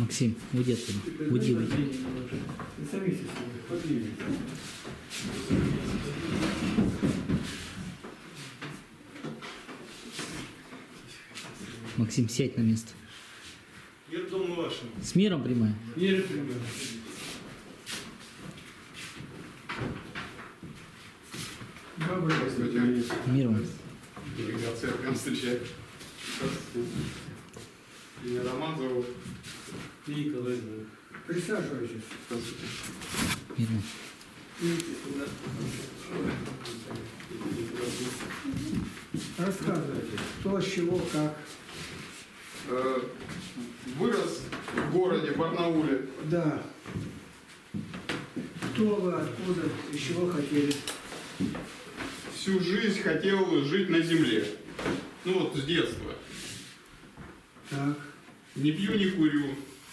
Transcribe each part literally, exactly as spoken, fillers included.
Максим, уйди оттуда. Уйди, уйди. Максим, сядь на место. Мир дому вашему. С миром прямая? Мир прямая. Миром. Делегация прям встречает. Меня Роман зовут. Николай. Присаживайтесь. Миром. Рассказывайте, кто, с чего, как. Э, Вырос в городе Барнауле. Да. Кто вы, откуда, из чего хотели? Всю жизнь хотел жить на земле. Ну вот с детства. Так. Не пью, не курю.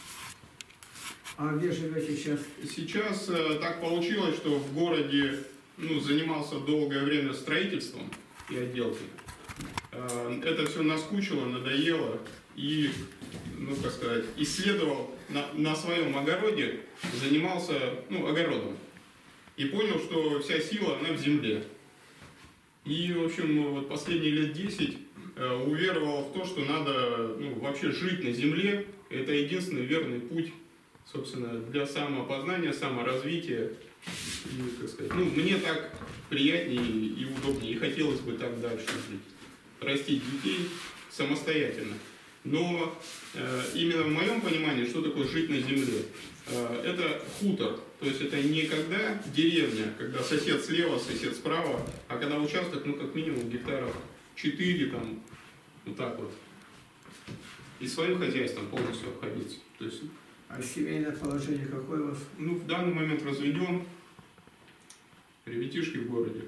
А где живете сейчас? Сейчас э, так получилось, что в городе ну, занимался долгое время строительством и отделкой. Э, это все наскучило, надоело. И, ну как сказать, исследовал на, на своем огороде, занимался ну, огородом. И понял, что вся сила, она в земле. И, в общем, вот последние лет десять э, уверовал в то, что надо ну, вообще жить на земле. Это единственный верный путь, собственно, для самопознания, саморазвития. И, как сказать, ну, мне так приятнее и удобнее, и хотелось бы так дальше жить. Растить детей самостоятельно. Но э, именно в моем понимании, что такое жить на земле, э, это хутор. То есть это не когда деревня, когда сосед слева, сосед справа, а когда участок, ну, как минимум, гектаров четыре, там, вот так вот. И своим хозяйством полностью обходиться. То есть, А семейное положение какое у вас? ну, в данный момент разведен, ребятишки в городе.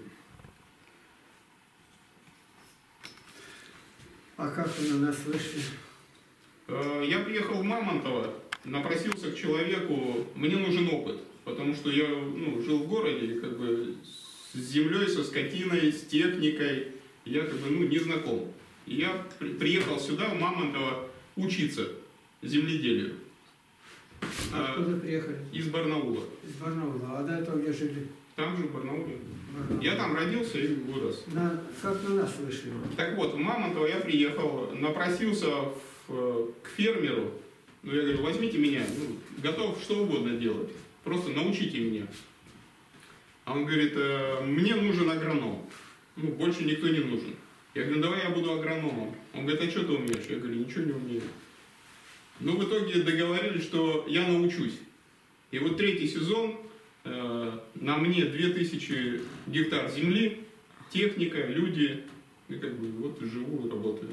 А как вы на нас вышли? Я приехал в Мамонтово, напросился к человеку, мне нужен опыт, потому что я ну, жил в городе, как бы с землей, со скотиной, с техникой, я как бы ну, не знаком. И я при приехал сюда, в Мамонтово, учиться земледелию. Откуда а, приехали? Из Барнаула. Из Барнаула. А до этого где жили? Там же, в Барнауле. Барнаул. Я там родился и вырос. На, как на нас вышли? Так вот, в Мамонтово я приехал, напросился в, к фермеру. Ну, я говорю, возьмите меня, ну, готов что угодно делать, просто научите меня. А он говорит, мне нужен агроном, ну, больше никто не нужен. Я говорю, давай я буду агрономом. Он говорит, а что ты умеешь? Я говорю, ничего не умею. Ну, в итоге договорились, что я научусь. И вот третий сезон, э, на мне две тысячи гектар земли, техника, люди, и как бы вот живу и работаю.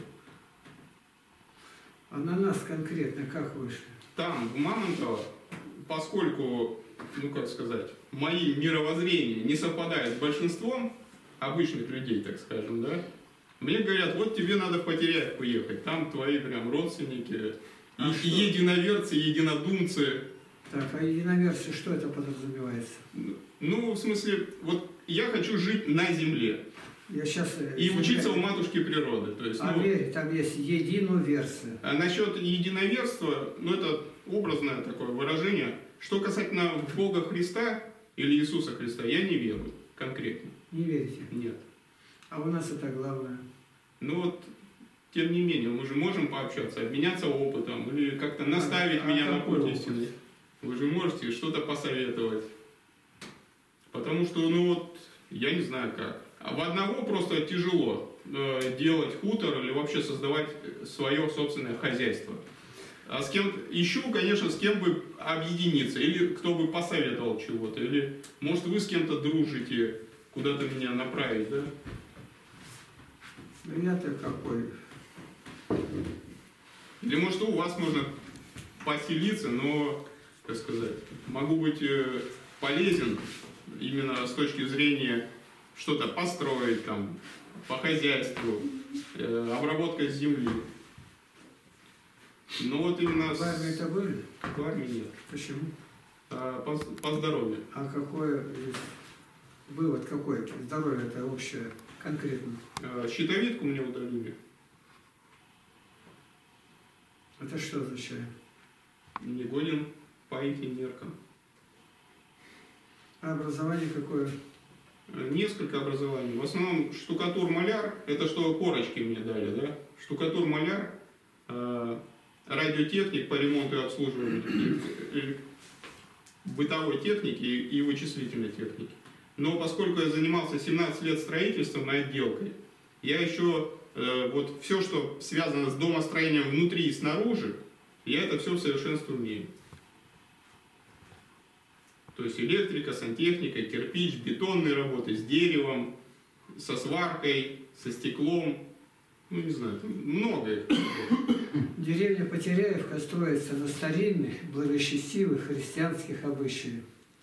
А на нас конкретно как вышли? Там, в Мамонтово, поскольку, ну как сказать, мои мировоззрения не совпадают с большинством обычных людей, так скажем, да, мне говорят, вот тебе надо в Потеряев поехать, там твои прям родственники, а и, и единоверцы, и единодумцы. Так, а единоверцы, что это подразумевается? Ну, в смысле, вот я хочу жить на земле. Я сейчас... И учиться у матушки природы. То есть, а ну, верить, там есть единоверцы. А насчет единоверства, ну это образное такое выражение. Что касательно Бога Христа или Иисуса Христа, я не верю конкретно. Не верите? Нет. А у нас это главное. Ну вот, тем не менее, мы же можем пообщаться, обменяться опытом или как-то наставить а, меня а на путь опыт? истины. Вы же можете что-то посоветовать. Потому что, ну вот, я не знаю как. А в одного просто тяжело э, делать хутор или вообще создавать свое собственное хозяйство. А с кем ищу, конечно, с кем бы объединиться, или кто бы посоветовал чего-то, или, может, вы с кем-то дружите, куда-то меня направить, да? Я-то какой? Или, может, у вас можно поселиться, но, как сказать, могу быть э, полезен именно с точки зрения что-то построить, там, по хозяйству, э, обработка земли. Но вот именно... В армии это были? В армии нет. Почему? А, по, по здоровью. А какой вывод какой? Здоровье это общее, конкретно? А, щитовидку мне удалили. Это что означает? не годен по их меркам. А образование какое? Несколько образований. В основном штукатур-маляр, это что корочки мне дали, да? Штукатур-маляр, э, радиотехник по ремонту и обслуживанию и, и бытовой техники и, и вычислительной техники. Но поскольку я занимался семнадцать лет строительством и отделкой, я еще э, вот все, что связано с домостроением внутри и снаружи, я это все в совершенстве умею. То есть электрика, сантехника, кирпич, бетонные работы с деревом, со сваркой, со стеклом. Ну, не знаю, там много их. Деревня Потеряевка строится на старинных, благочестивых христианских обычаях.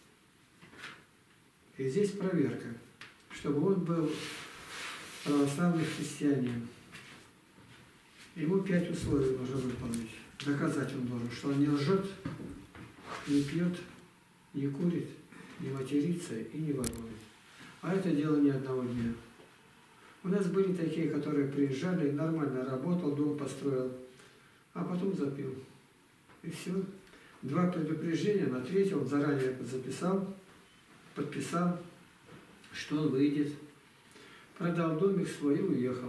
И здесь проверка, чтобы он был православный христианин. Ему пять условий нужно выполнить. Доказать он должен, что он не лжет, не пьет, не курит, не матерится и не ворует. А это дело не одного дня. У нас были такие, которые приезжали, нормально работал, дом построил, а потом запил. И все. Два предупреждения, на третье он заранее записал, подписал, что он выйдет. Продал домик свой и уехал.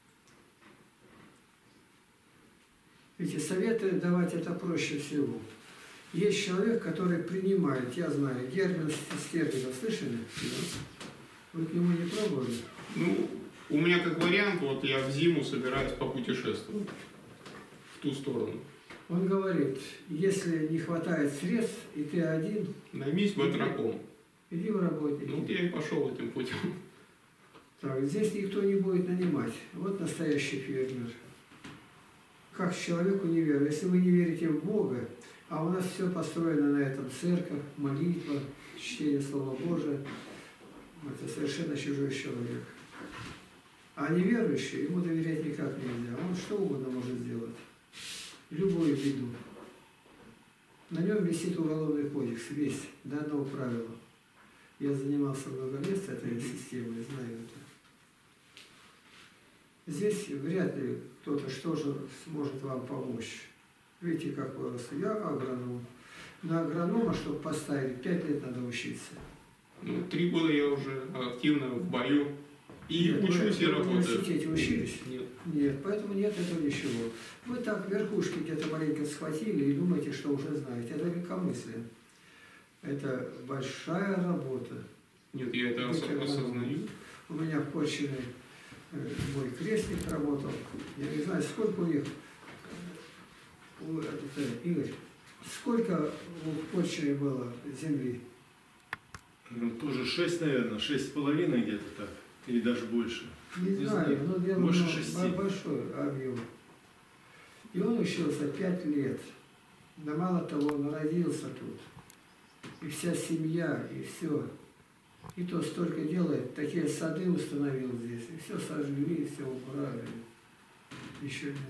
Эти советы давать это проще всего. Есть человек, который принимает, я знаю, Герман Стерлигов, слышали? Вы к нему не пробовали? Ну, у меня как вариант, вот я в зиму собираюсь попутешествовать в ту сторону. Он говорит, если не хватает средств, и ты один, Наймись в Атраком. иди в работники. Ну, вот я и пошел этим путем. Так, здесь никто не будет нанимать. Вот настоящий фермер. Как человеку не верю. Если вы не верите в Бога, а у нас все построено на этом, церковь, молитва, чтение Слова Божия, это совершенно чужой человек. А неверующий, ему доверять никак нельзя. Он что угодно может сделать. Любую беду. На нем висит уголовный кодекс, весь, до одного правила. Я занимался много лет с этой системой, знаю это. Здесь вряд ли кто-то что же сможет вам помочь. Видите, как вырос. Я агроном. На агронома, чтобы поставить, пять лет надо учиться. Ну, три года я уже активно в бою. И Нет, учусь, вы и в работаю. университете учились? Нет. Нет, поэтому нет этого ничего. Вы так верхушки где-то маленько схватили и думаете, что уже знаете. Это легкомыслие. Это большая работа. Нет, я это Быть ос- агрономом. осознаю. У меня в Порчине э, мой крестник работал. Я не знаю, сколько у них, э, у, это, Игорь, сколько у Порчине было земли? Ну, тоже шесть, наверное, шесть с половиной где-то так. Или даже больше. Не, Не знаю, знаю, но дело больше было шести. большой объем. И он учился пять лет. Да мало того, он родился тут. И вся семья, и все. И то столько делает, такие сады установил здесь. И все сожгли, и все убрали. Еще нет.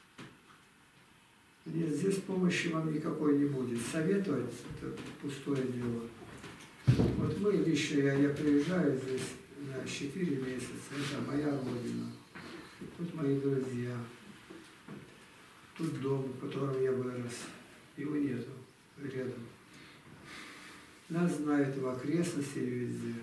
Нет, здесь помощи вам никакой не будет. Советовать – это пустое дело. Вот мы лично, я, я приезжаю здесь на четыре месяца, это моя родина. Тут мои друзья. Тут дом, в котором я вырос. Его нету рядом. Нас знают в окрестности и везде.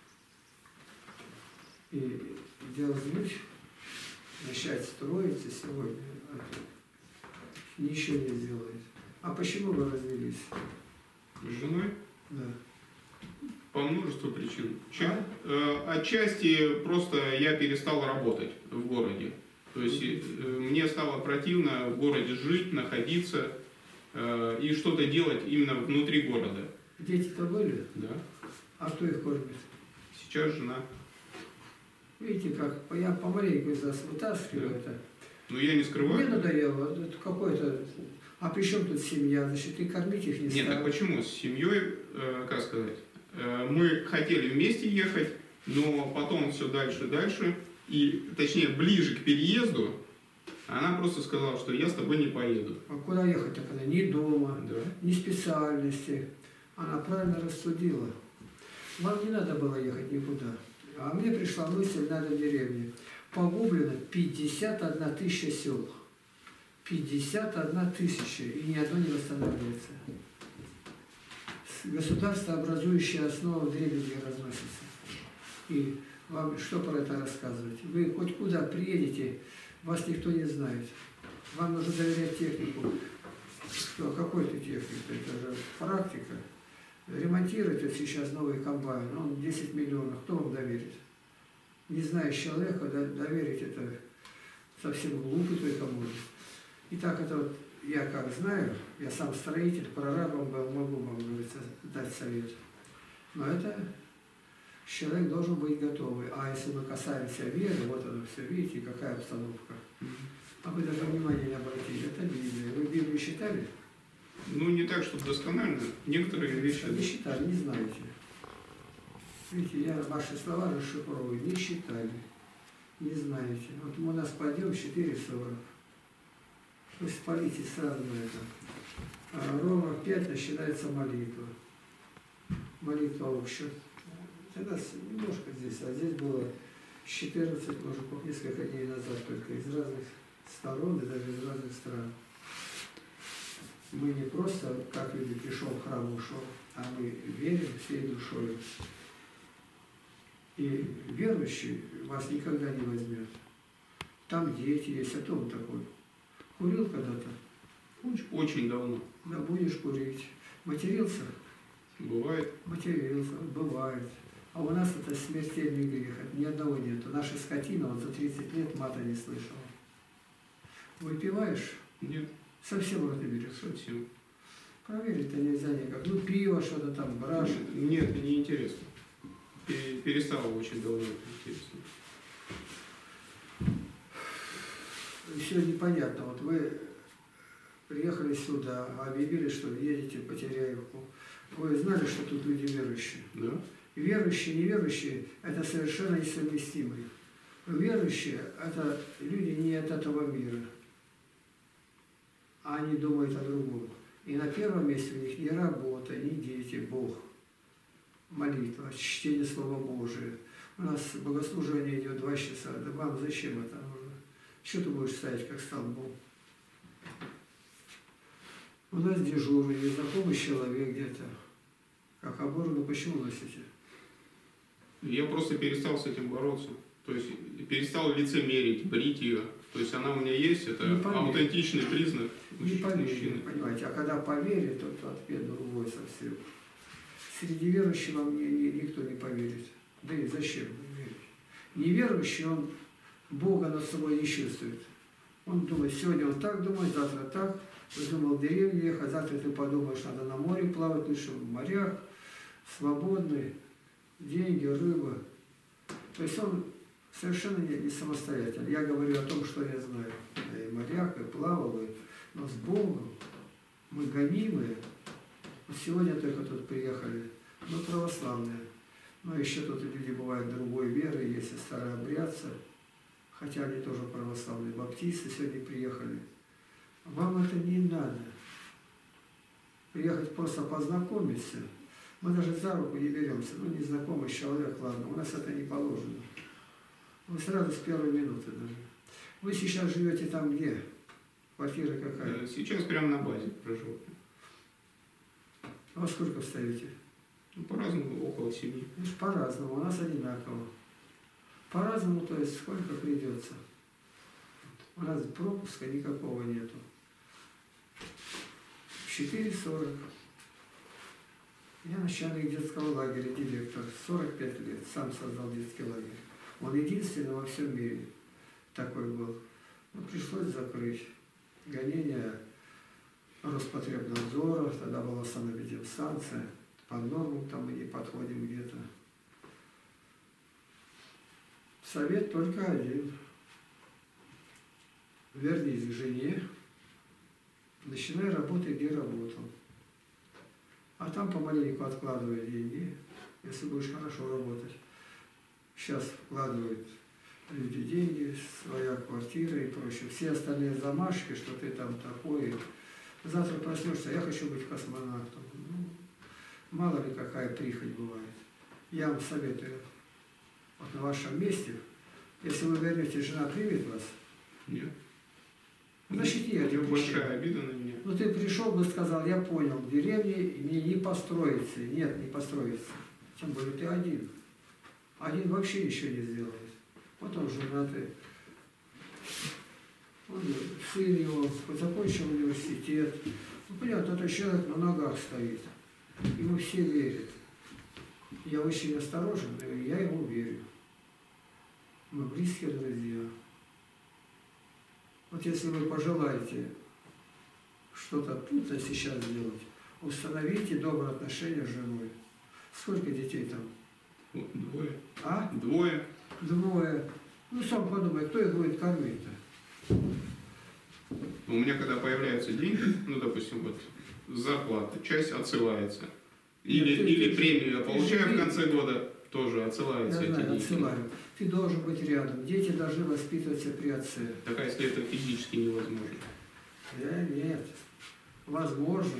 И дерзнуть, начать строиться сегодня, ничего не сделает. А почему вы развелись? С женой? Да. По множеству причин. Ча- э, отчасти просто я перестал работать в городе. То есть э, мне стало противно в городе жить, находиться э, и что-то делать именно внутри города. Дети-то были? Да. А кто их кормит? Сейчас жена. Видите, как я помаленьку из вас вытаскиваю Да. это. Но я не скрываю. Мне надоело, это какой-то... А при чем тут семья? Значит, ты кормить их не Нет, так стал. почему? С семьей, э, как сказать, э, мы хотели вместе ехать, но потом все дальше и дальше, и точнее ближе к переезду, она просто сказала, что я с тобой не поеду. А куда ехать-то, когда ни дома, Да. ни специальности? Она правильно рассудила. Вам не надо было ехать никуда. А мне пришла мысль, надо в деревне. Погублено пятьдесят одна тысяча сел. пятьдесят одна тысяча, и ни одно не восстанавливается. Государствообразующая основа в дребезги разносится. И вам что про это рассказывать? Вы хоть куда приедете, вас никто не знает. Вам нужно доверять технику. Что, какой ты техник? Это же практика. Ремонтирует это сейчас новый комбайн, он десять миллионов. Кто вам доверит? Не зная человека, доверить это совсем глупый только может. И так это вот, я как знаю, я сам строитель, прорабом был, могу вам, говорится, дать совет. Но это человек должен быть готовый. А если мы касаемся веры, вот оно все, видите, какая обстановка. А вы даже внимания не обратили, это Библия. Вы Библию читали? Ну, не так, чтобы досконально. Некоторые вещи... Не читали, не знаете. Видите, я ваши слова расшифровываю, не читали, не знаете. Вот у нас подъем четыре сорок. Вы спалите сразу на это. А ровно в пять начинается молитва. Молитва общая. Тогда немножко здесь, а здесь было четырнадцать мужиков несколько дней назад, только из разных сторон и даже из разных стран. Мы не просто, как люди, пришел в храм, ушел, а мы верим всей душой. И верующий вас никогда не возьмет. Там дети есть, а то он такой. Курил когда-то? Очень, очень давно. Да будешь курить. Матерился? Бывает. Матерился, бывает. А у нас это смертельный грех, ни одного нету. Наша скотина вот за тридцать лет мата не слышала. Выпиваешь? Нет. Совсем рот не берешь? Совсем. Проверить-то нельзя никак. Ну пиво, что-то там, брашь. Нет, это не интересно. Перестало очень давно это интересно. Все непонятно. Вот вы приехали сюда, объявили, что едете по Теряевку. Вы знали, что тут люди верующие? Да. Верующие, неверующие – это совершенно несовместимые. Верующие – это люди не от этого мира, а они думают о другом. И на первом месте у них не работа, не дети, Бог. Молитва, чтение Слова Божия. У нас богослужение идет два часа. Да вам зачем это нужно? Что ты будешь ставить, как столбом? У нас дежурный, незнакомый человек где-то. Как оборвано, почему носите? Я просто перестал с этим бороться. То есть перестал лицемерить, брить ее. То есть она у меня есть, это аутентичный признак Не поверили, мужчины. понимаете. А когда поверит, то, то ответ другой совсем. Среди верующих вам ни, ни, никто не поверит. Да и зачем верить? Неверующий, он Бога над собой не чувствует. Он думает, сегодня он так думает, завтра так. Думал в деревню ехать, завтра ты подумаешь, надо на море плавать, лучше в морях, свободный, деньги, рыба. То есть он совершенно не, не самостоятельный. Я говорю о том, что я знаю. Я и моряк, и плавал, и, но с Богом мы гонимые. Вот сегодня только тут приехали, ну православные. Но еще тут люди бывают другой веры, если старообрядцы, хотя они тоже православные, баптисты сегодня приехали. Вам это не надо. Приехать просто познакомиться. Мы даже за руку не беремся. Ну, незнакомый человек, ладно, у нас это не положено. Вы сразу с первой минуты даже. Вы сейчас живете там где? Квартира какая? Сейчас прямо на базе прожил. А во сколько встаете? Ну, по-разному, около семи. Ну, по-разному, у нас одинаково. По-разному, то есть сколько придется. У нас пропуска никакого нету. четыре сорок. Я начальник детского лагеря, директор, сорок пять лет, сам создал детский лагерь. Он единственный во всем мире такой был. Но пришлось закрыть. Гонение Роспотребнадзора, тогда была санэпидемстанция, под норму там мы не подходим где-то. Совет только один. Вернись к жене, начинай работать, где работал. А там помаленьку откладывай деньги, если будешь хорошо работать. Сейчас вкладывают люди деньги, своя квартира и прочее. Все остальные замашки, что ты там такой. Завтра проснешься, я хочу быть космонавтом. Ну, мало ли какая прихоть бывает. Я вам советую, вот на вашем месте, если вы вернете, жена примет вас? Нет. Значит, я У него не большая обида на меня. Ну ты пришел бы, сказал, я понял, в деревне мне не построится. Нет, не построится. Тем более ты один. Один вообще ничего не сделает. Вот он женатый. Он, сын его закончил университет. Ну, понятно, этот человек на ногах стоит. Ему все верят. Я очень осторожен, но я ему верю. Мы близкие друзья. Вот если вы пожелаете что-то тут сейчас сделать, установите добрые отношения с женой. Сколько детей там? Вот, двое. А? Двое. Двое. Ну, сам подумай, кто их будет кормить-то? У меня когда появляются деньги, ну, допустим, вот зарплата, часть отсылается. Или, Нет, ты- или ты- премию я ты получаю же- в конце года, тоже отсылаются Я эти знаю, деньги. отсылаю. Ты должен быть рядом. Дети должны воспитываться при отце. Так а если это физически невозможно? Да, нет. Возможно.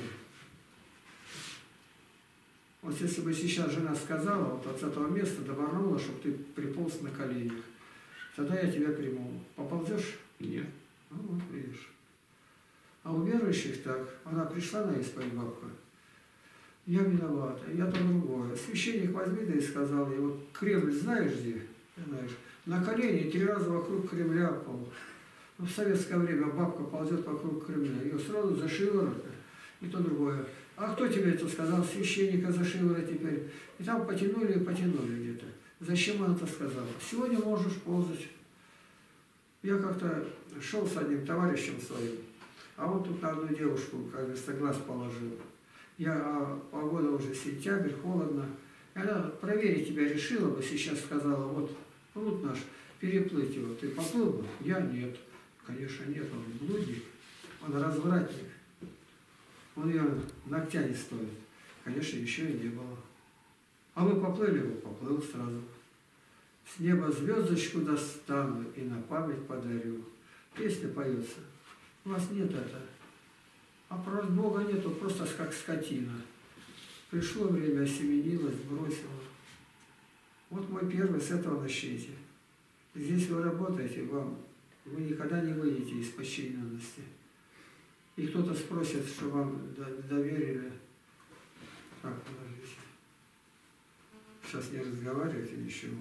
Вот если бы сейчас жена сказала, вот от этого места доборнула, чтобы ты приполз на коленях, тогда я тебя приму. Поползешь? Нет. Ну, вот видишь. А у верующих так. Она пришла на исповедь, бабка. Я виновата, я то другое. Священник возьми, да и сказал ей, вот Кремль знаешь где? Знаешь, на колени три раза вокруг Кремля пол. Ну, в советское время бабка ползет вокруг Кремля. Ее сразу за шиворот, и то другое. А кто тебе это сказал? Священника за шиворот теперь. И там потянули и потянули где-то. Зачем он это сказал? Сегодня можешь ползать. Я как-то шел с одним товарищем своим, а он тут на одну девушку, как говорится, глаз положил. Я, а погода уже сентябрь, холодно. И она проверить тебя решила бы, сейчас сказала, вот пруд наш, переплыть его. Ты поплыл бы? Я нет. Конечно, нет, он блудник, он развратник. Он ее ногтя не стоит. Конечно, еще и не было. А вы поплыли его? Поплыл сразу. С неба звездочку достану и на память подарю. Песня поется. У вас нет это. А про Бога нету, просто как скотина. Пришло время, осеменилось, бросило. Вот мой первый, с этого начните. Здесь вы работаете, вам, вы никогда не выйдете из подчиненности. И кто-то спросит, что вам доверили. Так, подождите. Сейчас не разговаривайте ничего.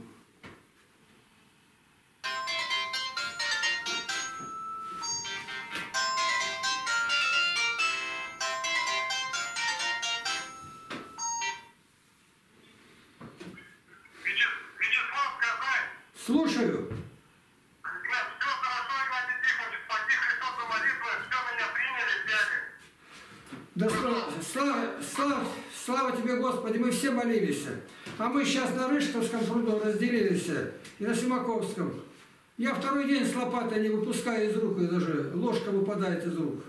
Слушаю. Да слава, слава, слава, слава тебе, Господи, мы все молились. А мы сейчас на Рыжковском пруду разделились и на Симаковском. Я второй день с лопатой не выпускаю из рук, и даже ложка выпадает из рук.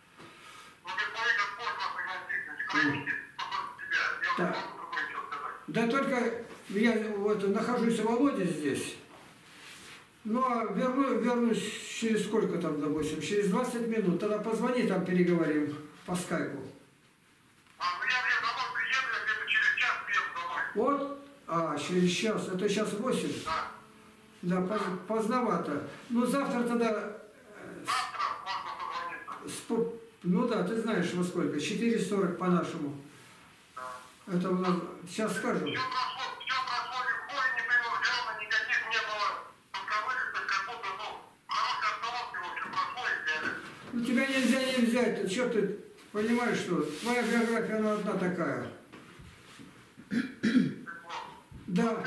Да, да только я вот, нахожусь в Володе здесь. Ну, а верну, вернусь через сколько там, допустим, через двадцать минут. Тогда позвони, там переговорим по скайпу. А, ну я, я домой приеду, я где-то через час приеду домой. Вот, а, через час, это сейчас восемь? Да. Да, поз, поздновато. Ну, завтра тогда... э, Завтра можно позвониться. спо- ну да, ты знаешь во сколько, четыре сорок по-нашему. Да. Это у нас, сейчас скажу. Все прошло, все прошло легко и непринужденно, никаких не было подковырок, как будто, ну, хорошей обстановки, в общем, прошло и взяли. Ну, тебя нельзя не взять, ты что ты понимаешь, что твоя биография, она одна такая. Да.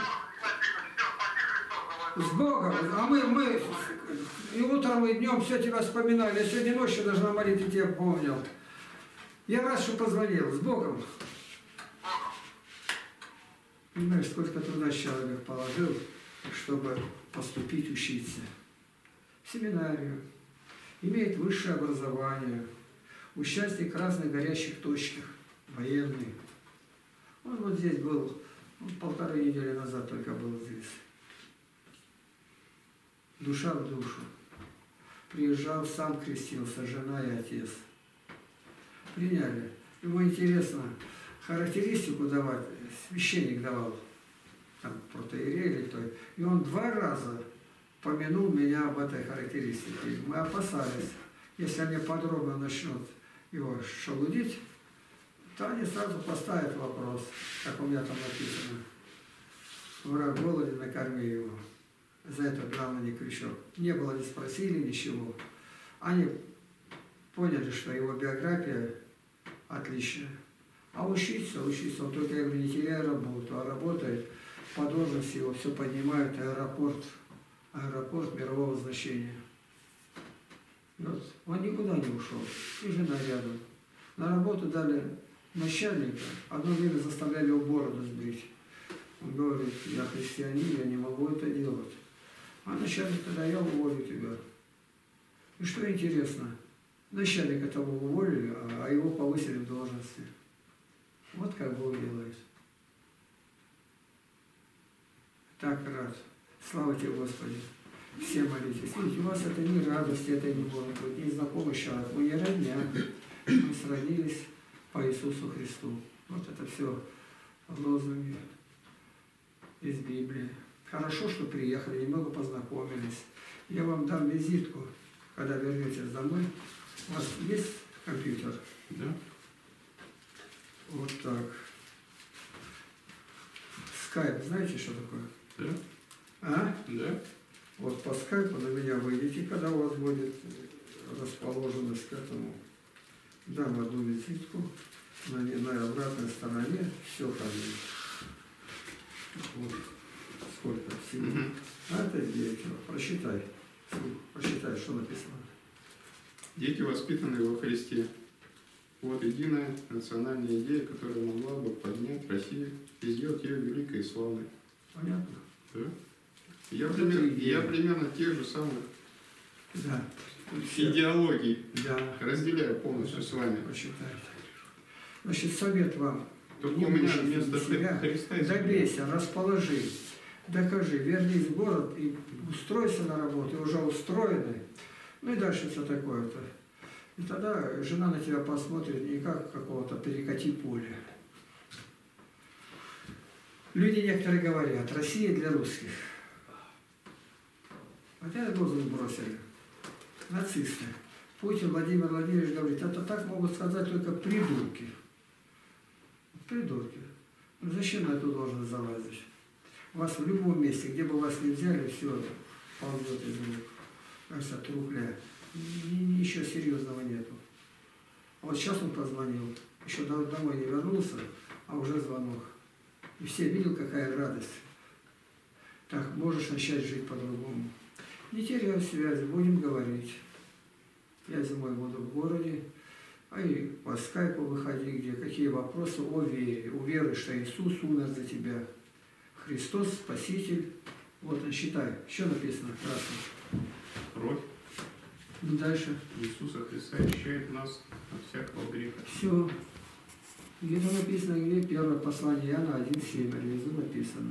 С Богом. А мы, мы и утром, и днем все тебя вспоминали. Я сегодня ночью должна молить, и тебя помнил. Я рад, что позвонил. С Богом. Понимаешь, сколько труда человек положил, чтобы поступить, учиться. В семинарию. Имеет высшее образование. Участник разных горящих точках. Военный. Он вот здесь был, ну, полторы недели назад только был здесь. Душа в душу. Приезжал, сам крестился, жена и отец. Приняли. Ему интересно характеристику давать, священник давал, там, протоиерей или кто. И он два раза помянул меня об этой характеристике. Мы опасались. если они подробно начнут его шелудить, то они сразу поставят вопрос, как у меня там написано. Враг голоден, накорми его. За это главное не крючок. Не было, не спросили ничего. Они поняли, что его биография отличная. А учиться, учиться, он только, я говорю, не теряя работу, а работает по должности, его все поднимают, аэропорт, аэропорт мирового значения. Вот. Он никуда не ушел, и жена рядом. На работу дали начальника, одно время заставляли его бороду сбрить. Он говорит, я христианин, я не могу это делать. А начальник тогда, я уволю тебя. И что интересно, начальника того уволили, а его повысили в должности. Вот как Бог делает. Так рад. Слава тебе, Господи. Все молитесь. Видите, у вас это не радость, это не может быть, не знакомый человек. Мы не родня. Мы сродились по Иисусу Христу. Вот это все лозунги из Библии. Хорошо, что приехали, немного познакомились. Я вам дам визитку, когда вернетесь домой. У вас есть компьютер? Да. Вот так. Скайп, знаете, что такое? Да. А? Да. Вот по скайпу на меня выйдете, когда у вас будет расположенность к этому. Дам одну визитку, на, на обратной стороне все ходит. Вот сколько всего. Угу. А это девять. Прочитай. Прочитай, что написано. Дети, воспитанные во Христе. Вот единая национальная идея, которая могла бы поднять Россию и сделать ее великой и славной. Понятно? Да? Я, Вот примерно, это идея. я примерно тех же самых Да. идеологий Да. разделяю полностью с вами. Прочитайте. Значит, совет вам. Только Не у меня мучайся вместо себя. Христа и Добейся, расположи, докажи, вернись в город и устройся на работу, и уже устроенный. Ну и дальше все такое-то. И тогда жена на тебя посмотрит не как какого-то перекати поля. Люди некоторые говорят, Россия для русских. Вот этот лозунг бросили. Нацисты. Путин Владимир Владимирович говорит, это так могут сказать только придурки. Придурки. Ну зачем на эту должность залазить? У вас в любом месте, где бы вас не взяли, все ползет из рук. Кажется, трухля. Ничего серьезного нету. Вот сейчас он позвонил, еще домой не вернулся, а уже звонок. И все видел, какая радость. Так, можешь начать жить по-другому. Не теряй связи, будем говорить. Я зимой буду в городе, а и по скайпу выходи, где какие вопросы о вере. Уверуй, что Иисус умер за тебя. Христос, Спаситель. Вот он, считай, что написано красным. кровь Ну, дальше. Иисуса Христа очищает нас от всякого греха. Все. Где-то написано, где первое послание Иоанна один семь, внизу написано.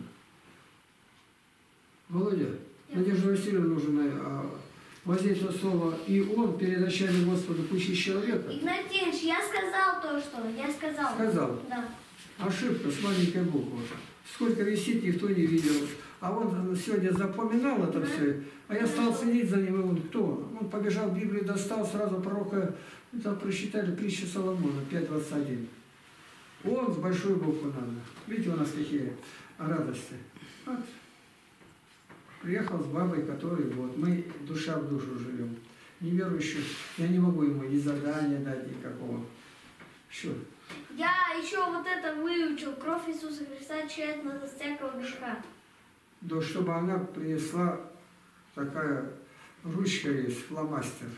Володя, Надежда Васильевна нужно а, возить это слово, и он перед очами Господа пущий человека. Игнатьевич, я сказал то, что я сказал. Сказал. Да. Ошибка с маленькой буквы. Сколько висит, никто не видел. А он сегодня запоминал это все, а я стал следить за ним, и он кто? Он побежал, Библию достал, сразу пророка, это прочитали притчи Соломона, пять двадцать один. Он с большой буквы надо. Видите, у нас какие радости. Вот. Приехал с бабой, который вот, мы душа в душу живем. Неверующий, я не могу ему ни задания дать никакого. Что? Я еще вот это выучил. Кровь Иисуса Христа очищает нас от всякого греха. Да чтобы она принесла, такая ручка есть, фломастер.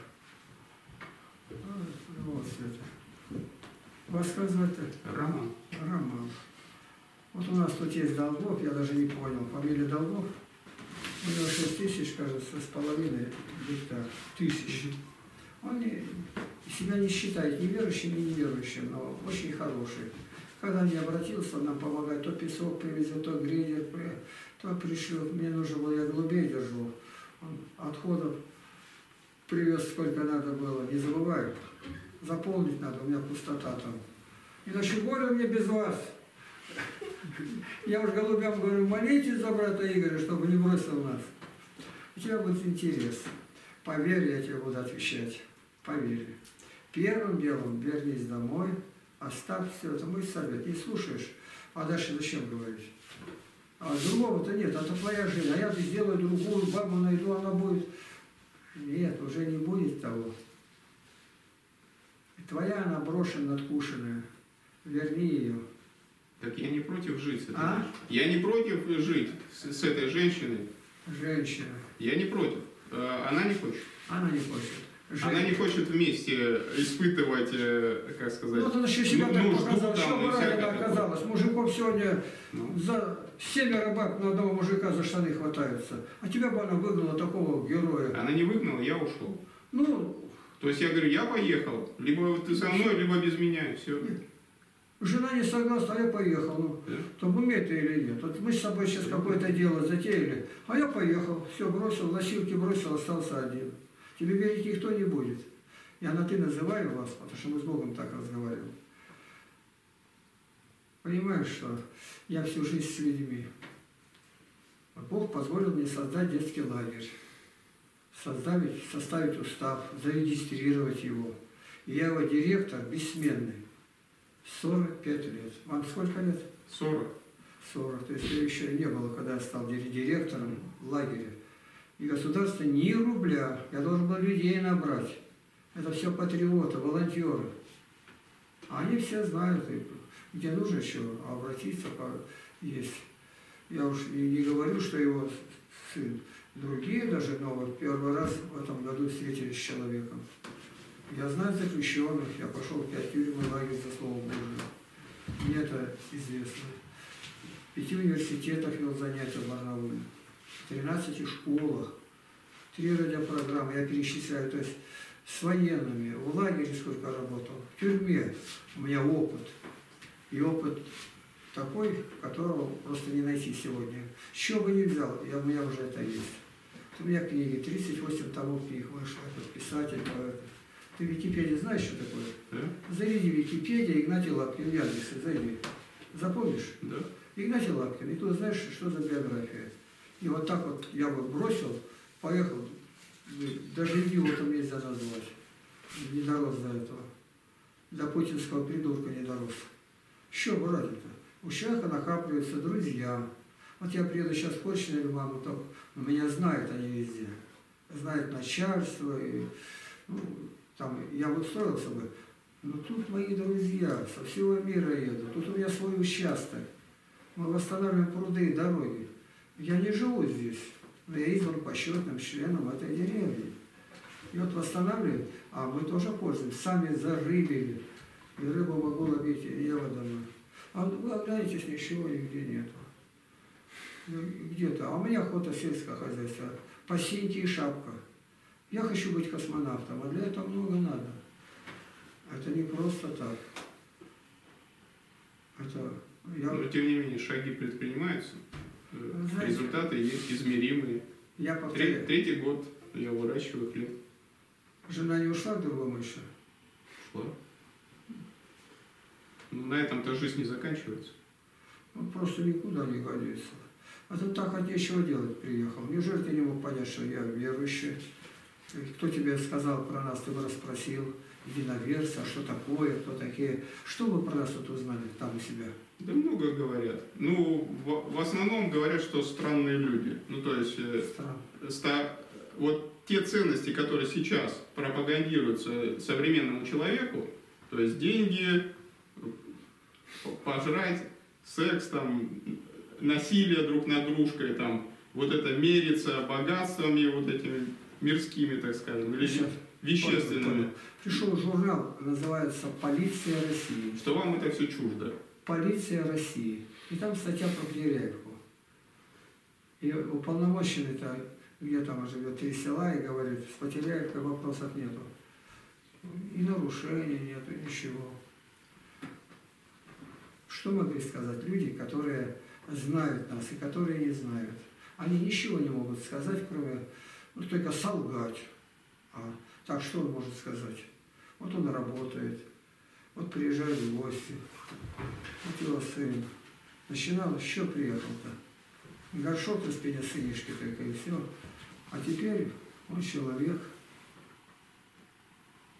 Вот это. Рассказывать-то? Роман. Роман. Вот у нас тут есть Долгов, я даже не понял, фамилия Долгов. У него шесть тысяч, кажется, с половиной гектар. Тысяч. Он не, себя не считает ни верующим, ни неверующим, но очень хороший. Когда не обратился, он нам помогает, то песок привезет, то грейдер, то пришлет. Мне нужно было, я голубей держу. Он отходов привез сколько надо было, не забывай. Заполнить надо, у меня пустота там. Иначе горе мне без вас. Я уж голубям говорю, молитесь за брата Игоря, чтобы не бросил нас. У тебя будет интерес. Поверь, я тебе буду отвечать. поверь. Первым делом вернись домой, оставь все, это мой совет. Не слушаешь, а дальше зачем говорить? А другого-то нет, это твоя жизнь, а я сделаю другую, бабу найду, она будет. Нет, уже не будет того. Твоя она брошенная, надкушенная. Верни ее. Так я не против жить с этой А? женщиной. Я не против жить с, с этой женщиной. Женщина. Я не против. Э, Она не хочет. Она не хочет. Она не хочет вместе испытывать, э, как сказать, Вот она еще себя ну- так нужду показала, там что и бы всякое она такое. оказалось. Мужиков сегодня Ну. за семеро баб на одного мужика за штаны хватаются. А тебя бы она выгнала, такого героя. Она не выгнала, я ушел. Ну, То есть я говорю, я поехал, либо ты со мной, либо без меня, и все. жена не согласна, а я поехал. Ну, Да? то в уме ты или нет. Вот мы с собой сейчас какое-то дело затеяли, а я поехал, все бросил, носилки бросил, остался один. Тебе верить никто не будет. Я на «ты» называю вас, потому что мы с Богом так разговариваем. Понимаешь, что я всю жизнь с людьми. Вот Бог позволил мне создать детский лагерь, составить, составить устав, зарегистрировать его. И я его директор бессменный. сорок пять лет. Вам сколько лет? сорок. сорок. То есть я еще не было, когда я стал директором лагеря. И государство ни рубля. Я должен был людей набрать. Это все патриоты, волонтеры. А они все знают, где нужно еще обратиться, есть. Я уж и не говорю, что его сын. Другие даже, но вот первый раз в этом году встретились с человеком. Я знаю заключенных, я пошел в пять тюрьмы лагерь за Слово Божие. Мне это известно. В пяти университетах вел занятия в Барнауле, в тринадцати школах, три радиопрограммы, я перечисляю, то есть с военными, в лагере сколько работал, в тюрьме у меня опыт. И опыт такой, которого просто не найти сегодня. С чего бы ни взял, я, у меня уже это есть. У меня книги, тридцать восемь томов книг вышло, этот писатель, поэт. Ты в Википедии знаешь, что такое? Да? Зайди в Википедию, Игнатий Лапкин, в Яндексе, зайди. Запомнишь? Да. Игнатий Лапкин, и ты узнаешь, что за биография. И вот так вот я бы бросил, поехал, даже идиотом нельзя назвать. Не дорос до этого. До путинского придурка не дорос. Что бы ради-то? У человека накапливаются друзья. Вот я приеду сейчас в Польшу или маму, так, но меня знают они везде. Знает начальство, и, ну, там, я бы устроился бы. Но тут мои друзья со всего мира едут, тут у меня свой участок. Мы восстанавливаем пруды и дороги. Я не живу здесь, но я избран почетным членом этой деревни. И вот восстанавливаем, а мы тоже пользуемся. Сами зарыбили. И рыбу могу ловить, и я домой. А вы оглянетесь, ничего нигде нету. Где-то. А у меня охота сельское хозяйство. Пасинки и шапка. Я хочу быть космонавтом, а для этого много надо. Это не просто так. Это я, Но тем не менее шаги предпринимаются. Э, Знаете, Результаты есть измеримые. я Тре- повторяю. Третий год я выращиваю хлеб. Жена не ушла к другому еще? Шла. Ну, на этом-то жизнь не заканчивается. Он просто никуда не годится. А ты так от нечего делать приехал. Неужели ты не мог понять, что я верующий? Кто тебе сказал про нас, ты бы расспросил, единоверцы, а что такое, кто такие? Что вы про нас тут узнали там у себя? Да много говорят. Ну, в, в основном говорят, что странные люди. Ну, то есть, э, Странно. ста- вот те ценности, которые сейчас пропагандируются современному человеку, то есть деньги, п- пожрать, секс, там, насилие друг над дружкой, там, вот это мериться богатствами вот этими мирскими, так скажем, или Сейчас. вещественными. Пришел журнал, называется «Полиция России». Что вам это все чуждо. «Полиция России». И там статья про Киреевку. И уполномоченный-то, где там живет, три села, и говорит, с Потеряевкой вопросов нету. И нарушений нету, ничего. Что могли сказать люди, которые знают нас и которые не знают? Они ничего не могут сказать, кроме, ну, только солгать. А так что он может сказать? Вот он работает, вот приезжает в гости, вот его сын. Начинал, еще приехал-то. Горшок на спине сынишки только и все. А теперь он человек.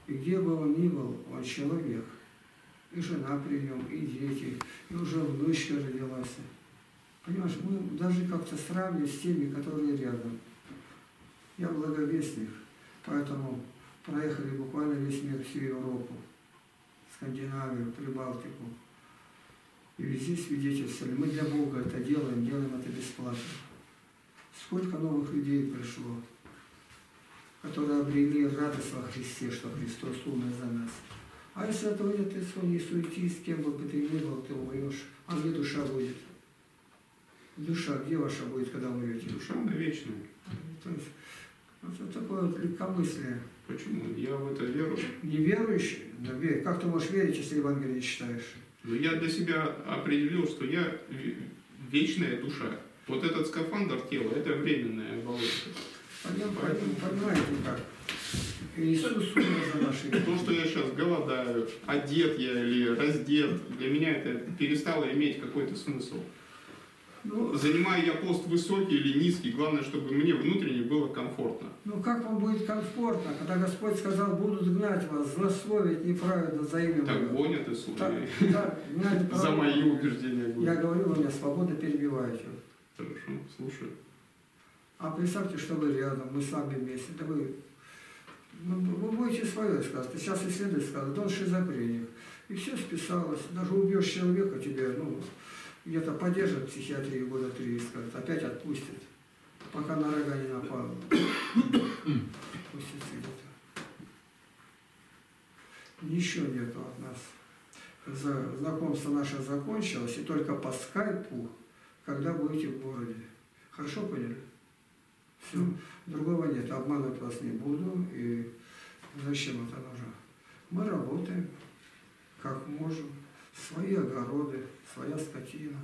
И где бы он ни был, он человек. И жена при нем, и дети, и уже внучка родилась. Понимаешь, мы даже как-то сравниваем с теми, которые рядом. Я благовестник, поэтому проехали буквально весь мир, всю Европу, Скандинавию, Прибалтику. И везде свидетельствовали. Мы для Бога это делаем, делаем это бесплатно. Сколько новых людей пришло, которые обрели радость во Христе, что Христос умер за нас. А если этого нет, ты свой не суетись, с кем бы ты ни был, ты умрешь. А где душа будет? Душа, где ваша будет, когда умрете? Душа она вечная. То есть, вот такое вот легкомыслие. Почему? Я в это верую. Неверующий, да верь. Как ты можешь верить, если Евангелие не читаешь? Но я для себя определил, что я ве- вечная душа. Вот этот скафандр тела – это временная оболочка. Поним- поним- Понимаете как? Иисус умер за наши грехи. То, что я сейчас голодаю, одет я или раздет, для меня это перестало иметь какой-то смысл. Ну, Занимаю я пост высокий или низкий, главное, чтобы мне внутренне было комфортно. ну как вам будет комфортно, когда Господь сказал, будут гнать вас, злословить неправедно за имя Так Мое. гонят и Так, слушают. так, гнать За правду. мои убеждения Я будут. говорю, вы меня свободно перебиваете. Хорошо, слушаю. А представьте, что вы рядом, мы с вами вместе. Да вы, ну, вы будете свое сказать. Сейчас исследователь сказал, да он шизофреник. И все списалось. Даже убьешь человека, тебе, ну, где-то поддержат в психиатрии года три и скажут, опять отпустят. Пока на рога не напало. Отпустится где-то. Ничего нету от нас. За- Знакомство наше закончилось, и только по скайпу, когда будете в городе. Хорошо поняли? Все. Другого нет. Обманывать вас не буду. И зачем это нужно? Мы работаем, как можем. Свои огороды, своя скотина.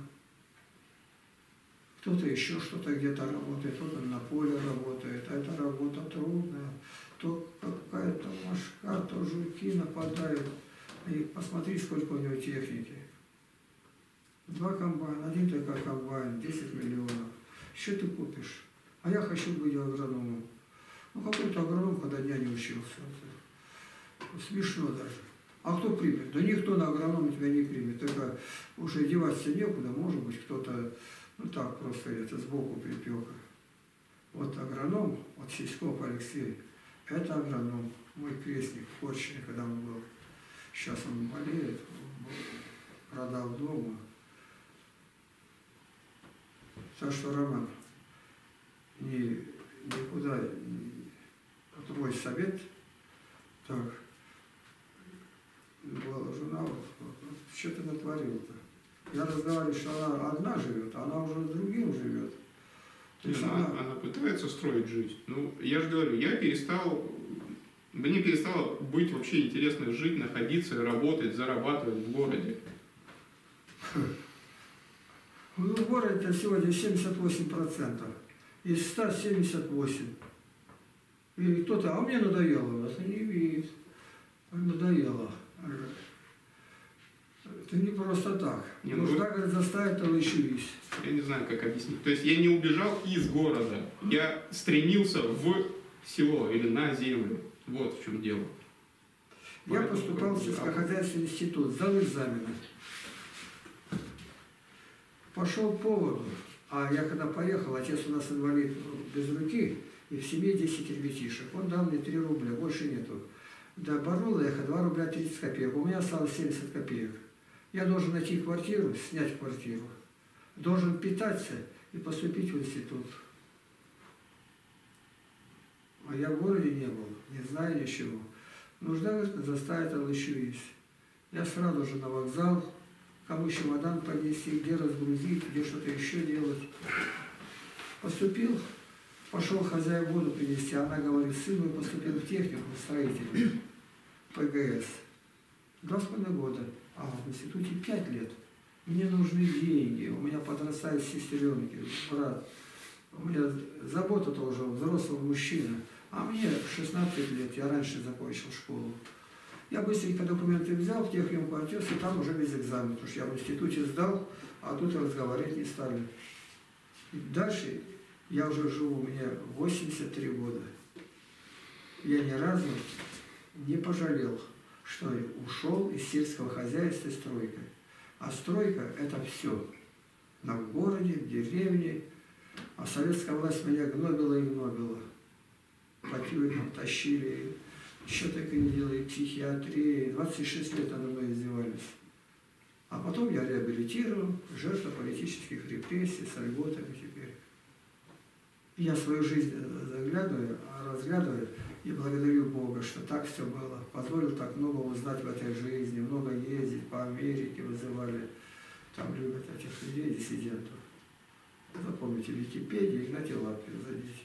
Кто-то еще что-то где-то работает, кто-то на поле работает. А эта работа трудная. То какая-то мошка, то жуки нападают. И посмотри, сколько у него техники. Два комбайна, один только комбайн, десять миллионов. Что ты купишь? А я хочу быть агрономом. Ну какой-то агроном, когда дня не учился. Смешно даже. А кто примет? Да никто на агронома тебя не примет. Только уже деваться некуда, может быть, кто-то, ну так просто это сбоку припека. Вот агроном, вот Сиськов Алексей, это агроном, мой крестник в Корчине, когда он был. Сейчас он болеет, продал дома. Так что, Роман, ни, никуда, ни, вот мой совет, так, была жена, вот, вот, вот, что ты натворил-то? Я разговариваю, что она одна живет, а она уже с другим живет. То есть Она, она, она пытается строить жизнь. Ну, я же говорю, я перестал, мне перестало быть вообще интересно жить, находиться, работать, зарабатывать в городе. ну, в городе сегодня семьдесят восемь процентов, из ста семьдесят восемь. И кто-то, а мне надоело у вас, не видит, надоело. Это не просто так. Не, ну Нужда, говорит, заставит, а лечусь. Я не знаю, как объяснить. То есть я не убежал из города, я стремился в село или на землю. Вот в чем дело. Я Поэтому поступал в как бы, сельскохозяйственный институт, сдал экзамены. Пошел по поводу, а я когда поехал, отец у нас инвалид без руки, и в семье десять ребятишек. Он дал мне три рубля, больше нету. До Барула ехал два рубля тридцать копеек, у меня осталось семьдесят копеек. Я должен найти квартиру, снять квартиру, должен питаться и поступить в институт. А я в городе не был, не знаю ничего. Нужда, говорит, заставит, а лечусь. Я сразу же на вокзал, кому чемодан поднести, где разгрузить, где что-то еще делать. Поступил, пошел хозяин воду принести, она говорит, сын мой поступил в технику строителя, ПГС. Два с половиной года, а в институте пять лет. Мне нужны деньги, у меня подрастают сестренки, брат. У меня забота тоже взрослого мужчины. А мне шестнадцать лет, я раньше закончил школу. Я быстренько документы взял, в техникум квартиру, и там уже без экзамена, потому что я в институте сдал, а тут разговаривать не стали. И дальше я уже живу, мне восемьдесят три года. Я ни разу не пожалел, что ушел из сельского хозяйства стройкой. А стройка – это все. На в городе, в деревне. А советская власть меня гнобила и гнобила. По тюрьмам тащили, еще так и не делали, психиатрии. двадцать шесть лет надо мной издевались. А потом я реабилитировал, жертва политических репрессий, с льготами теперь. Я свою жизнь заглядываю, разглядываю и благодарю Бога, что так все было. Позволил так много узнать в этой жизни, много ездить, по Америке вызывали. Там любят этих людей, диссидентов. Запомните, Википедия, Игнатий Лапин, зайдите.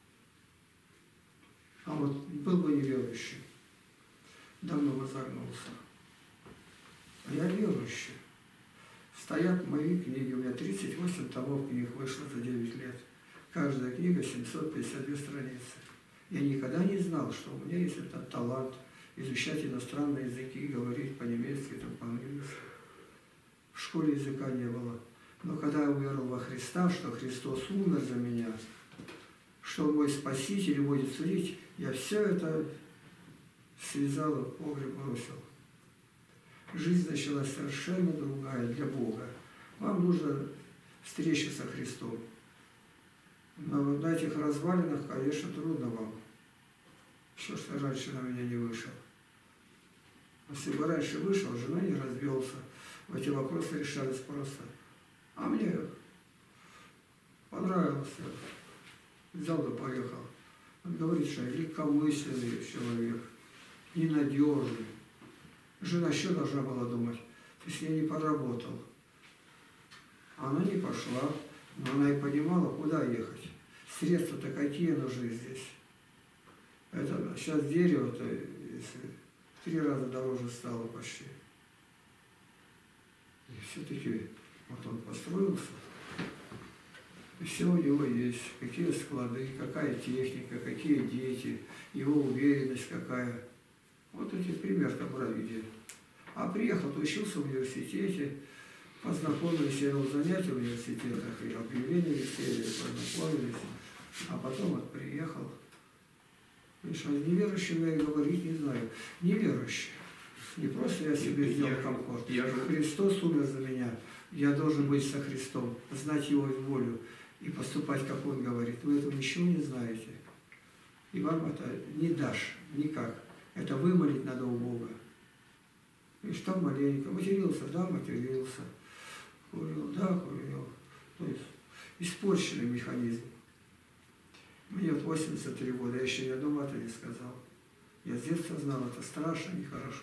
А вот был бы неверующий, давно бы загнулся. А я верующий. Стоят мои книги, у меня тридцать восемь томов книг вышло за девять лет. Каждая книга семьсот пятьдесят две страницы. Я никогда не знал, что у меня есть этот талант изучать иностранные языки, говорить по-немецки, там, по-английски. В школе языка не было. Но когда я уверовал во Христа, что Христос умер за меня, что Он мой Спаситель и будет судить, я все это связал, в погреб бросил. Жизнь началась совершенно другая для Бога. Вам нужно встреча со Христом. Но вот на этих развалинах, конечно, трудно вам. Что ж ты раньше на меня не вышел? Если бы раньше вышел, жена не развелся. Эти вопросы решались просто. А мне понравилось. Взял да поехал. Он говорит, что я легкомысленный человек, ненадежный. Жена еще должна была думать, ты с ней не поработал. Она не пошла, но она и понимала, куда ехать. Средства-то какие нужны здесь. Это сейчас дерево-то в три раза дороже стало почти. И все-таки вот он построился. И все у него есть. Какие склады, какая техника, какие дети, его уверенность какая. Вот эти пример-то брали. А приехал, то учился в университете, познакомились, я вел занятия в университетах, и объявления висели, познакомились. А потом вот приехал. Видишь, о неверующем я и говорить не знаю. Неверующий. Не просто я себе сделал комфорт. Я же... Христос умер за меня. Я должен быть со Христом, знать Его волю и поступать, как Он говорит. Вы этого ничего не знаете. И вам это не дашь никак. Это вымолить надо у Бога. И что маленько. Матерился, да, матерился. Курил, да, курил. То есть испорченный механизм. Мне вот восемьдесят три года, я еще ни одного мата не сказал. Я с детства знал, это страшно, нехорошо.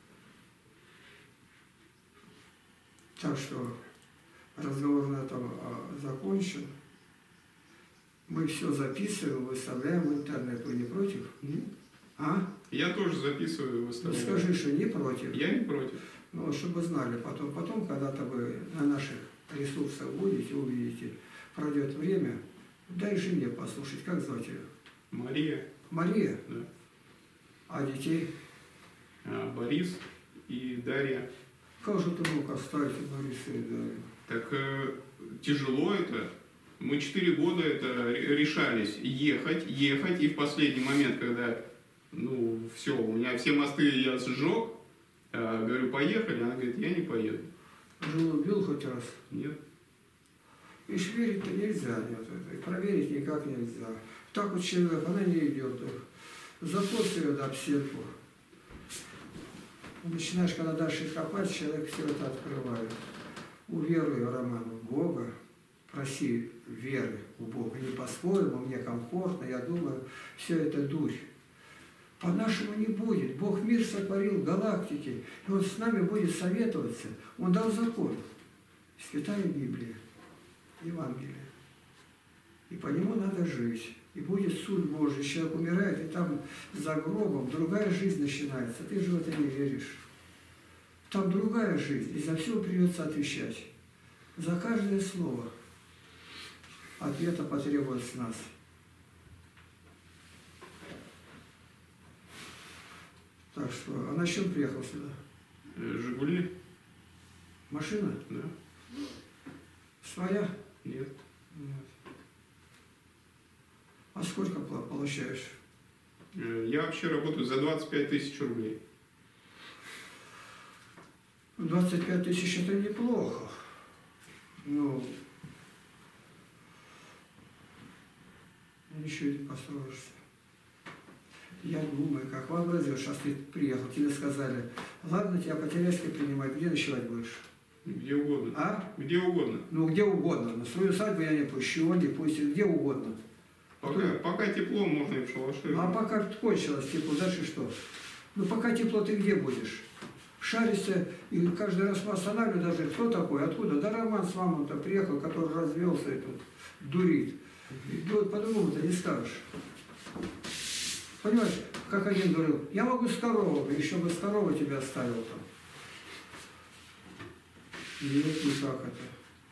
Так что разговор на этом закончен. Мы все записываем, выставляем в интернет. Вы не против? Нет? А? Я тоже записываю и Ну, выставляю. скажи, что не против. Я не против. Ну, чтобы знали. Потом, потом когда-то вы на наших ресурсах будете, увидите, пройдет время, дай жене послушать, как звать ее? Мария. Мария? Да. А детей? А, Борис и Дарья. Как же ты мог оставить Бориса и Дарью? Так э, тяжело это. Мы четыре года это решались ехать, ехать, и в последний момент, когда, ну, все, у меня все мосты я сжег, э, говорю, поехали, она говорит, я не поеду. Жену бил хоть раз? Нет. Видишь, верить-то нельзя, нет, это, и проверить никак нельзя. Так вот человек, она не идет. Запрос ее до психу. Начинаешь, когда дальше копать, человек все это открывает. Уверуй, Роман, в Бога, проси веры у Бога. Не по-своему, мне комфортно, я думаю, все это дурь. По-нашему не будет. Бог мир сотворил, галактики, и Он с нами будет советоваться. Он дал закон. Святая Библия, Евангелие. И по нему надо жить. И будет суд Божий. Человек умирает, и там за гробом другая жизнь начинается. Ты же в это не веришь. Там другая жизнь, и за все придется отвечать. За каждое слово ответа потребует с нас. Так что, а на чем приехал сюда? Жигули? Машина? Да. Своя? Нет. Нет. А сколько получаешь? Э, Я вообще работаю за двадцать пять тысяч рублей. двадцать пять тысяч это неплохо. Ну, еще и построишься. Я думаю, как вообразил, сейчас ты приехал, тебе сказали, ладно, тебя по-теряйски принимать, где ночевать будешь? Где угодно. А? Где угодно. Ну, где угодно. На свою усадьбу я не пущу, он не пустит, где угодно. Пока, пока тепло, можно и в шалаше. А пока кончилось тепло, дальше что? Ну, пока тепло, ты где будешь? Шаришься, и каждый раз мы останавливаем даже, кто такой, откуда? Да Роман с мамой-то приехал, который развелся и тут дурит. И вот по-другому-то не скажешь. Понимаешь, как один говорил, я могу с коровой, еще бы с коровой тебя оставил там. Нет, никак это.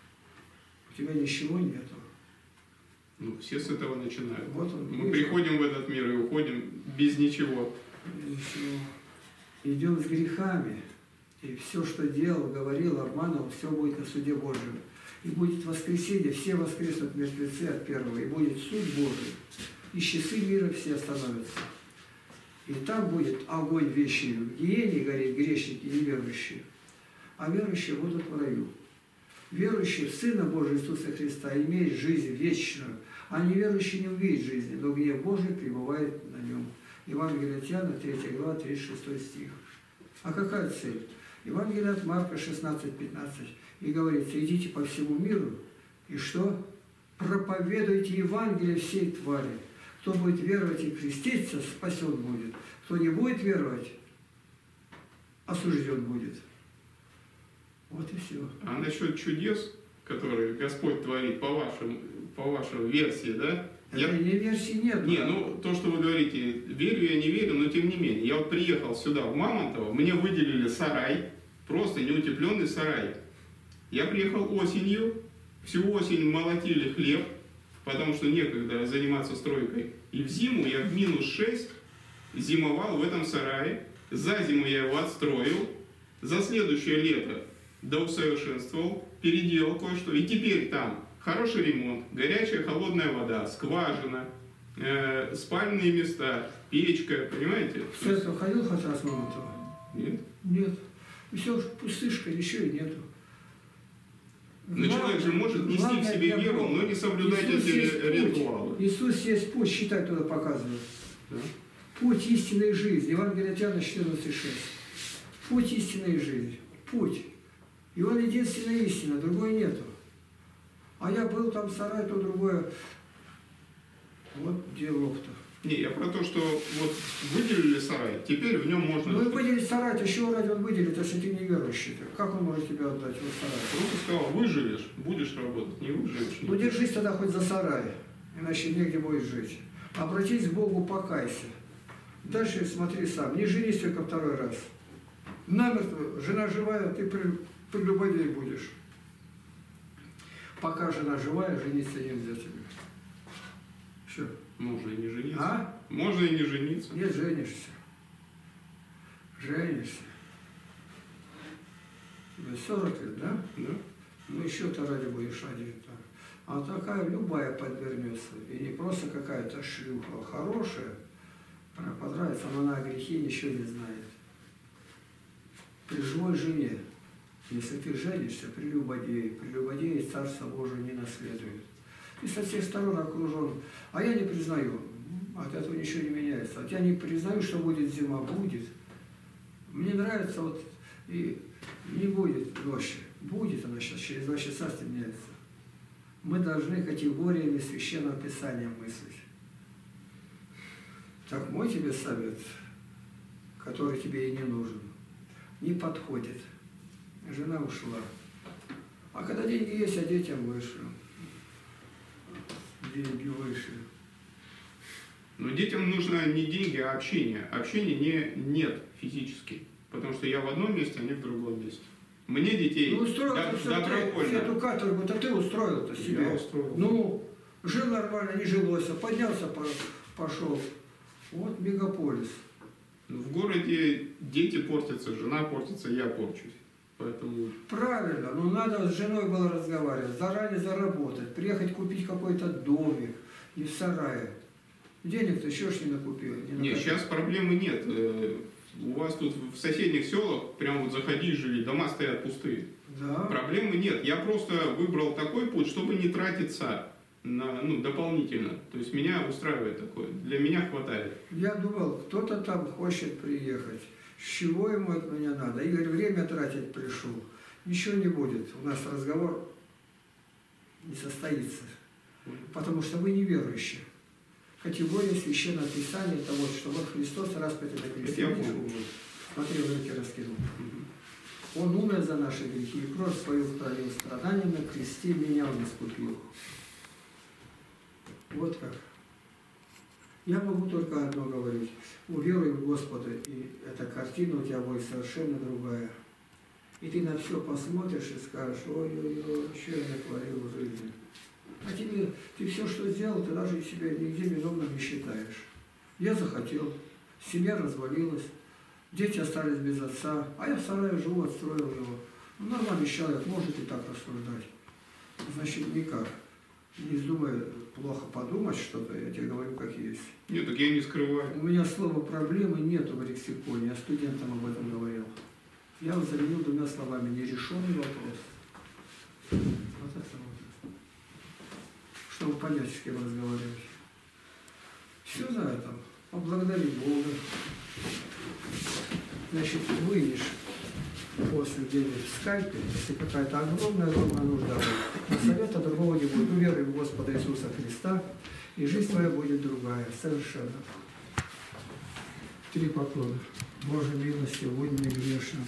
У тебя ничего нету. Ну, все с этого начинают. Вот он, Мы видишь? приходим в этот мир и уходим без ничего. Ничего. Идем с грехами, и все, что делал, говорил, обманывал, все будет на суде Божьем. И будет воскресенье, все воскреснут мертвецы от первого, и будет суд Божий, и часы мира все остановятся. И там будет огонь вечный, в гиене горит грешники и неверующие, а верующие будут в раю. Верующий в Сына Божия Иисуса Христа имеет жизнь вечную, а неверующий не увидит жизни, но гнев Божий пребывает на нем. Евангелие от Иоанна, третья глава, тридцать шестой стих. А какая цель? Евангелие от Марка шестнадцать пятнадцать. И говорится, идите по всему миру, и что? Проповедуйте Евангелие всей твари. Кто будет веровать и креститься, спасен будет. Кто не будет веровать, осужден будет. Вот и все. А насчет чудес, которые Господь творит по вашим, по вашей версии, да? Это Я... не версии нет. Не, ну то, что вы говорите, верю я, не верю, но тем не менее. Я вот приехал сюда, в Мамонтово, мне выделили сарай, просто неутепленный сарай. Я приехал осенью, всю осень молотили хлеб, потому что некогда заниматься стройкой. И в зиму я в минус шесть зимовал в этом сарае. За зиму я его отстроил, за следующее лето доусовершенствовал, переделал кое-что. И теперь там хороший ремонт, горячая холодная вода, скважина, э, спальные места, печка, понимаете? В церковь ходил хоть раз Мамонтова? Нет. Нет. И все, пустышка, ничего и нету. Но человек же может нести в Главное себе для веру, Бога. но не соблюдать Иисус эти есть путь. ритуалы. Иисус есть путь, считай, туда показывает. Да? Путь истинной жизни. Евангелие от Иоанна четырнадцать шесть. Путь истинной жизни. Путь. И он единственная истина, другой нету. А я был там сарай, то другое. Вот делов-то. Не, я про то, что вот выделили сарай, теперь в нем можно... Ну и выделить сарай, то чего ради он выделит, если ты не верующий? Как он может тебя отдать в сарай? Просто сказал, выживешь, будешь работать, не выживешь. Ну не держись тогда хоть за сарай, иначе негде будет жить. Обратись к Богу, покайся. Дальше смотри сам, не женись только второй раз. Намертво, жена живая, ты при, прелюбодей будешь. Пока жена живая, жениться нельзя тебе. Все. Можно и не жениться. А? Можно и не жениться. Нет, женишься. Женишься. Тебе сорок лет, да? Да? Ну еще-то ради будешь один. Так. А такая любая подвернется. И не просто какая-то шлюха, а хорошая. Она понравится, но она о грехе ничего не знает. При живой жене, если ты женишься, прелюбодей, прелюбодей Царство Божие не наследует. И со всех сторон окружен. А я не признаю, от этого ничего не меняется. Вот я не признаю, что будет зима, будет. Мне нравится, вот, и не будет ночи. Будет она сейчас, через два часа стемняется. Мы должны категориями Священного Писания мыслить. Так мой тебе совет, который тебе и не нужен, не подходит. Жена ушла. А когда деньги есть, а детям вышли. Деньги вышли. Но детям нужно не деньги, а общение. Общения не, нет физически. Потому что я в одном месте, а они в другом месте. Мне детей Ну устроил до- ты все, добровольно. эту каторгу-то ты устроил-то себе. Я устроил. Ну, жил нормально, не жилось, поднялся, по- пошел. Вот мегаполис. В городе дети портятся, жена портится, я порчусь. Поэтому Правильно, но надо с женой было разговаривать, заранее заработать, приехать купить какой-то домик и в сарае. Денег-то еще ж не накупил. Не Нет, накопил. сейчас проблемы нет. Э, У вас тут в соседних селах, прям вот заходи, жили, дома стоят пустые. Да. Проблемы нет. Я просто выбрал такой путь, чтобы не тратиться на, ну, дополнительно. То есть меня устраивает такое. Для меня хватает. Я думал, кто-то там хочет приехать. С чего ему от меня надо? Игорь время тратить пришел. Ничего не будет. У нас разговор не состоится. Потому что вы неверующие. Категория священного писания это вот, что вот Христос распятый на кресте. Я Видишь, понял. вот, смотри, он руки раскинул. Он умер за наши грехи, и кровь свою пролил страдания на кресте, меня он искупил. Вот как. Я могу только одно говорить. Уверуй в Господа, и эта картина у тебя будет совершенно другая. И ты на все посмотришь и скажешь, ой-ой-ой, что я натворил в жизни. А тебе, ты все, что сделал, ты даже себя нигде виновным не считаешь. Я захотел, семья развалилась, дети остались без отца, а я в сарае живу, отстроил его. Ну, нормальный человек может и так рассуждать. Значит, никак. Не вздумай плохо подумать что-то, я тебе говорю, как есть. Нет, так я не скрываю. У меня слова проблемы нету в лексиконе, я студентам об этом говорил. Я вот заменил двумя словами нерешенный вопрос. Вот это вот. Чтобы понять, с кем разговаривать. Все на этом. Поблагодари Бога. Значит, выйдешь после где-нибудь в скайпе, если какая-то огромная-огромная нужда будет. Совета другого не будет. Уверуй в Господа Иисуса Христа, и жизнь твоя будет другая. Совершенно. Три поклона. Боже милости, будь мне грешным.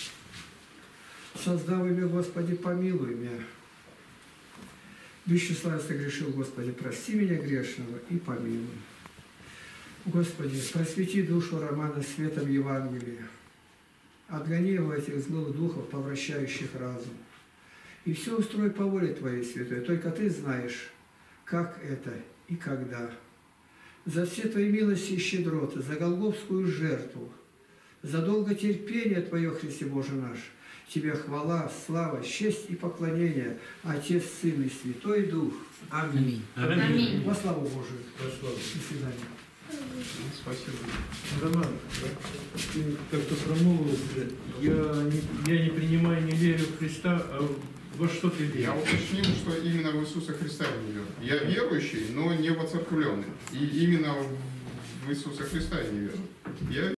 Создав имя Господи, помилуй меня. Без числа я согрешил, Господи, прости меня грешного и помилуй. Господи, просвети душу Романа светом Евангелия. Отгони его этих злых духов, повращающих разум. И все устрой по воле Твоей, Святой. Только Ты знаешь, как это и когда. За все Твои милости и щедроты, за голгофскую жертву, за долготерпение Твое, Христе Боже наш, Тебе хвала, слава, честь и поклонение, Отец, Сын и Святой Дух. Аминь. Аминь. Аминь. Во славу Божию. До свидания. Спасибо. Роман, ты как-то промолвился, я не, я не принимаю, не верю в Христа, а во что ты веришь? Я уточнил, что именно в Иисуса Христа я не верю. Я верующий, но не воцерквленный. И именно в Иисуса Христа я не верю. Я